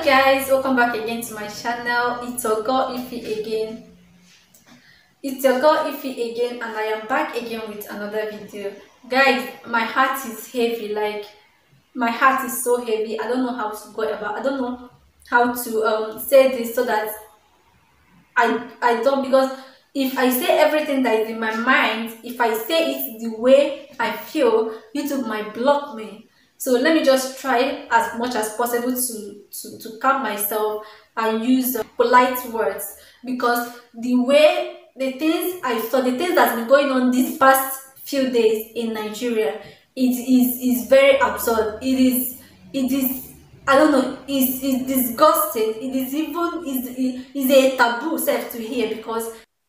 Guys, welcome back again to my channel. It's your girl Ify again. And I am back again with another video. Guys, my heart is heavy. Like, my heart is so heavy. I don't know how to go about. I don't know how to say this so that I don't, because if I say everything that is in my mind, if I say it the way I feel, YouTube might block me. So let me just try as much as possible to calm myself and use polite words, because the things that's been going on these past few days in Nigeria, is very absurd. It is I don't know, it's disgusting. It is even is a taboo self to hear, because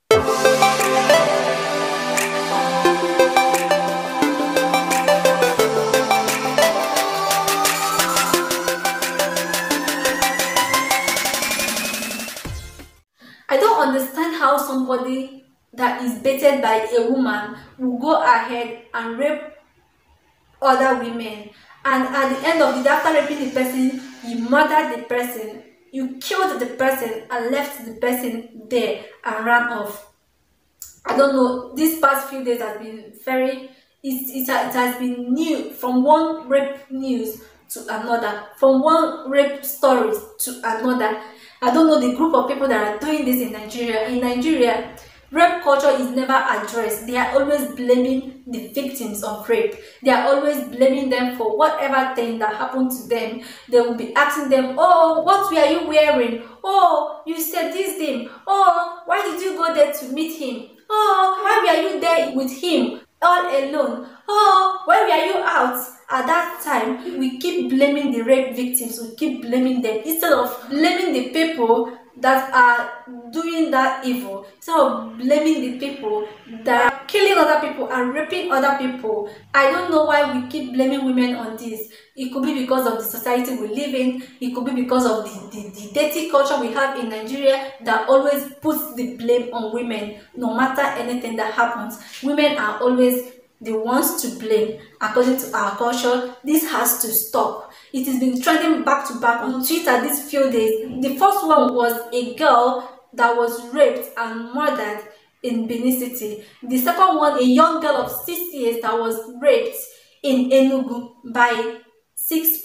I don't understand how somebody that is baited by a woman will go ahead and rape other women, and at the end of the day, after raping the person, you murdered the person, you killed the person and left the person there and ran off. I don't know, these past few days has been very, it has been new, from one rape news to another, from one rape stories to another. I don't know the group of people that are doing this in Nigeria. In Nigeria, rape culture is never addressed. They are always blaming the victims of rape. They are always blaming them for whatever thing that happened to them. They will be asking them, oh, what were you wearing? Oh, you said this thing. Oh, why did you go there to meet him? Oh, why were you there with him all alone? Oh, why were you out at that time? We keep blaming the rape victims. We keep blaming them instead of blaming the people that are doing that evil, instead of blaming the people that are killing other people and raping other people. I don't know why we keep blaming women on this. It could be because of the society we live in. It could be because of the dirty culture we have in Nigeria that always puts the blame on women. No matter anything that happens, women are always the ones to blame. According to our culture, this has to stop. It has been trending back to back on Twitter these few days. The first one was a girl that was raped and murdered in Benin City. The second one, a young girl of 6 years that was raped in Enugu by six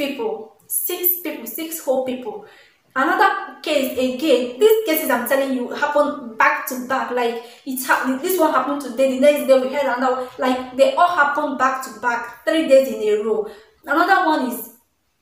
whole people. Another case again. These cases I'm telling you happen back to back. Like, this one happened today, the next day we had another one. Like, they all happen back to back, 3 days in a row. Another one is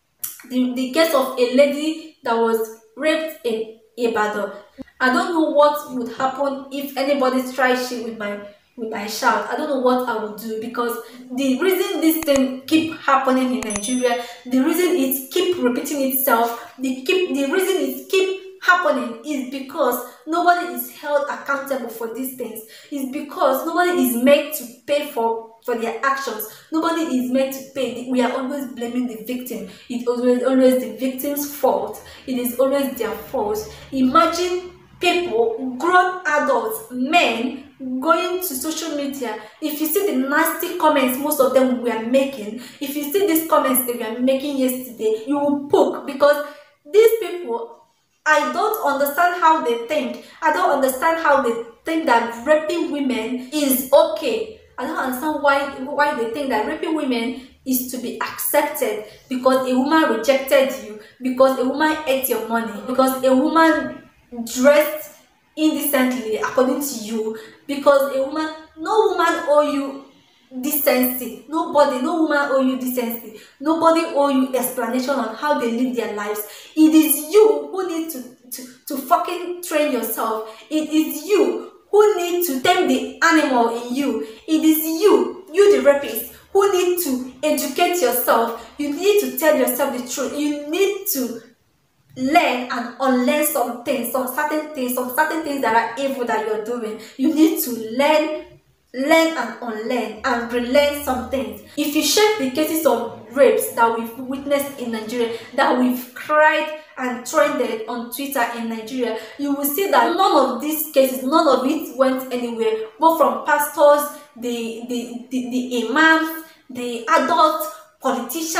the case of a lady that was raped in Ibadan. I don't know what would happen if anybody tries shit with my child. I don't know what I would do, because the reason this thing keep happening in Nigeria, the reason it keep repeating itself, the reason it keep happening is because nobody is held accountable for these things. It's because nobody is made to pay for their actions. Nobody is made to pay. We are always blaming the victim. It's always the victim's fault. It is always their fault. Imagine people, grown adults, men, going to social media. If you see the nasty comments most of them were making, if you see these comments they were making yesterday, you will poke, because these people, I don't understand how they think. I don't understand how they think that raping women is okay. I don't understand why they think that raping women is to be accepted, because a woman rejected you, because a woman ate your money, because a woman dressed indecently according to you, because no woman owe you decency. No woman owe you decency. Nobody owe you explanation on how they live their lives. It is you who need to fucking train yourself. It is you who need to tame the animal in you. It is you the rapist, who need to educate yourself. You need to tell yourself the truth. You need to learn and unlearn some things, some certain things that are evil that you're doing. You need to learn and unlearn and relearn some things. If you check the cases of rapes that we've witnessed in Nigeria, that we've cried and trended on Twitter in Nigeria, you will see that none of these cases, none of it went anywhere, both from pastors, the imams, the adults, politicians,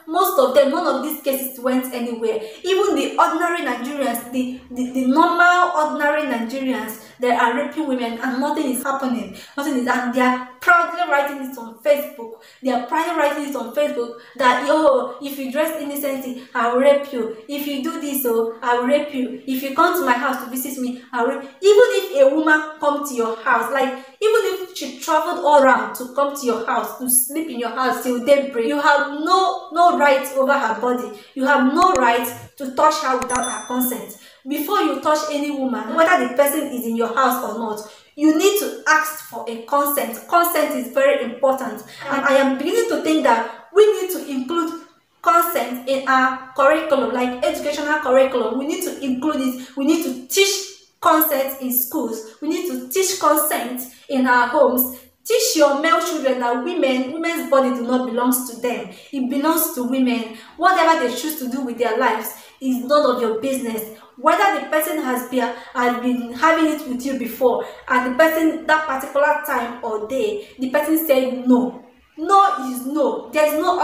most of them, none of these cases went anywhere. Even the ordinary Nigerians, the normal ordinary Nigerians, they are raping women and nothing is happening. Nothing is, and they are proudly writing it on Facebook. They are proudly writing it on Facebook that, yo, if you dress innocently, I will rape you. If you do this, oh, I will rape you. If you come to my house to visit me, I will rape. Even if a woman come to your house, like even if she traveled all around to come to your house, to sleep in your house till daybreak, you have no right over her body. You have no right to touch her without her consent. Before you touch any woman, whether the person is in your house or not, you need to ask for a consent. Consent is very important, and I am beginning to think that we need to include consent in our curriculum, like educational curriculum. We need to include it. We need to teach consent in schools. We need to teach consent in our homes. Teach your male children that women's body do not belongs to them. It belongs to women. Whatever they choose to do with their lives is none of your business. Whether the person has been having it with you before, and the person that particular time or day, the person said no. No is no. There's no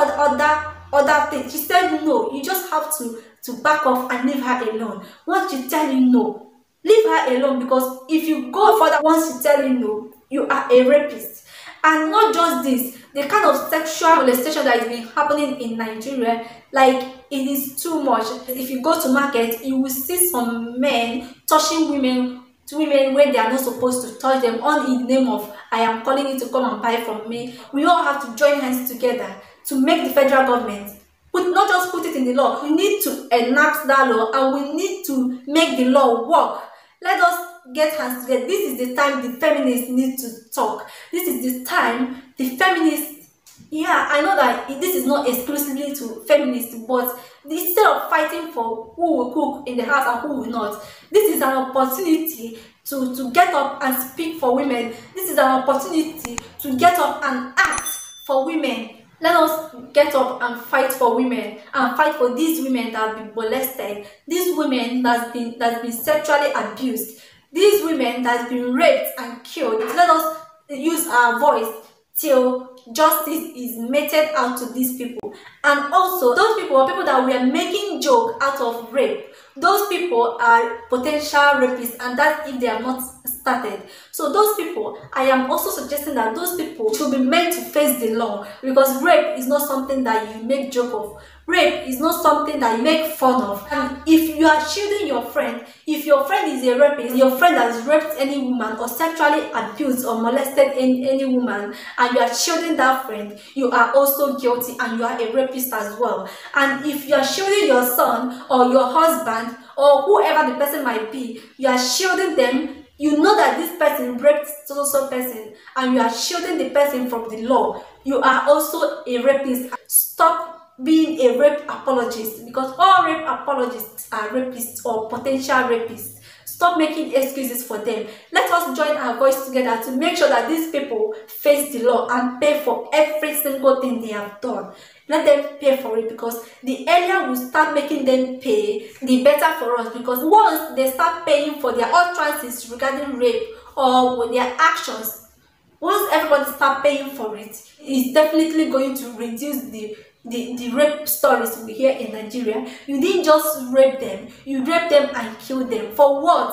other thing. She said no. You just have to back off and leave her alone. Once she tell you no, leave her alone, because if you go further, once she tell you no, you are a rapist. And not just this, the kind of sexual molestation that is been happening in Nigeria, like, it is too much. If you go to market, you will see some men touching women when they are not supposed to touch them, all in the name of, I am calling you to come and buy from me. We all have to join hands together to make the federal government not just put it in the law. We need to enact that law, and we need to make the law work. Let us get hands together. This is the time the feminists need to talk. This is the time the feminists, yeah, I know that this is not exclusively to feminists, but instead of fighting for who will cook in the house and who will not, this is an opportunity to get up and speak for women. This is an opportunity to get up and act for women. Let us get up and fight for women, and fight for these women that have been molested, these women that's been sexually abused, these women that's been raped and killed. Let us use our voice till justice is meted out to these people. And also, those people are people that we are making joke out of rape. Those people are potential rapists, and that's if they are not started. So those people, I am also suggesting that those people should be meant to face the law, because rape is not something that you make joke of. Rape is not something that you make fun of. And if you are shielding your friend, if your friend is a rapist, your friend has raped any woman or sexually abused or molested any woman, and you are shielding that friend, you are also guilty, and you are a rapist as well. And if you are shielding your son or your husband or whoever the person might be, you are shielding them. You know that this person raped so person, and you are shielding the person from the law. You are also a rapist. Stop being a rape apologist, because all rape apologists are rapists or potential rapists. Stop making excuses for them. Let us join our voice together to make sure that these people face the law and pay for every single thing they have done. Let them pay for it, because the earlier we start making them pay, the better for us. Because once they start paying for their utterances regarding rape or their actions, once everybody start paying for it, it's definitely going to reduce the rape stories we hear in Nigeria. You didn't just rape them, you raped them and killed them. For what?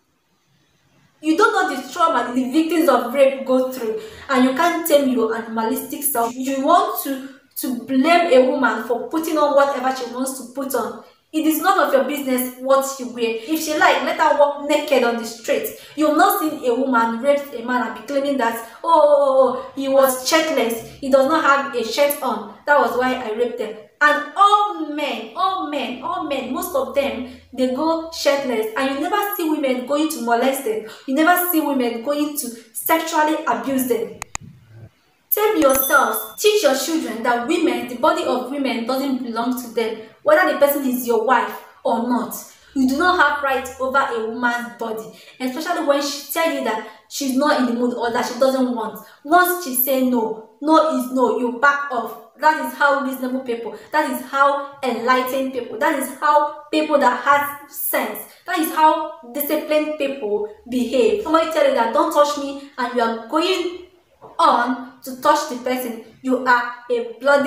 You don't know the trauma the victims of rape go through, and you can't tame your animalistic self. You want to blame a woman for putting on whatever she wants to put on. It is none of your business what she wear. If she like, let her walk naked on the street. You've not seen a woman rape a man and be claiming that, oh, he was shirtless, he does not have a shirt on, that was why I raped them. And all men, most of them, they go shirtless, and you never see women going to molest them. You never see women going to sexually abuse them. Tell yourselves, teach your children that women, the body of women doesn't belong to them, whether the person is your wife or not. You do not have rights over a woman's body, especially when she tells you that she's not in the mood or that she doesn't want. Once she says no, no is no, you back off. That is how reasonable people, that is how enlightened people, that is how people that have sense, that is how disciplined people behave. Somebody tell you that don't touch me, and you are going on to touch the person, you are a bloody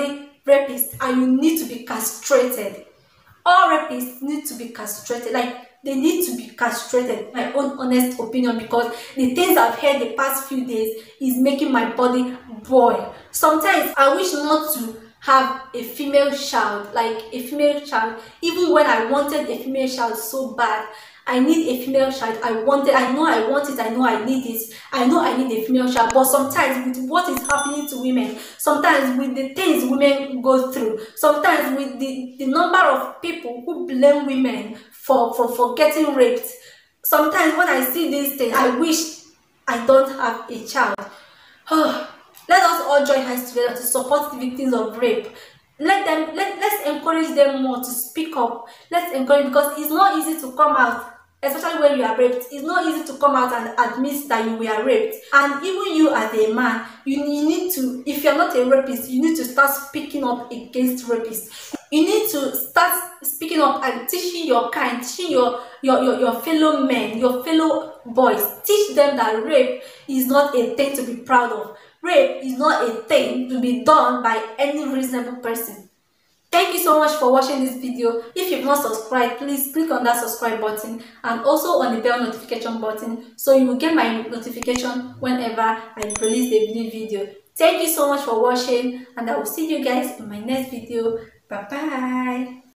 rapists and you need to be castrated. All rapists need to be castrated. Like, they need to be castrated, my own honest opinion, because the things I've heard the past few days is making my body boil. Sometimes I wish not to have a female child, like a female child, even when I wanted a female child so bad. I need a female child. I know I want it, I know I need it, I know I need a female child. But sometimes with what is happening to women, sometimes with the things women go through, sometimes with the number of people who blame women for getting raped, sometimes when I see these things, I wish I don't have a child. Let us all join hands together to support the victims of rape. Let's encourage them more to speak up. Let's encourage, because it's not easy to come out, especially when you are raped. It's not easy to come out and admit that you were raped. And even you as a man, you need to, if you're not a rapist, you need to start speaking up against rapists. You need to start speaking up and teaching your kind, teaching your fellow men, your fellow boys. Teach them that rape is not a thing to be proud of. Rape is not a thing to be done by any reasonable person. Thank you so much for watching this video. If you've not subscribed, please click on that subscribe button and also on the bell notification button so you will get my notification whenever I release a new video. Thank you so much for watching, and I will see you guys in my next video. Bye bye.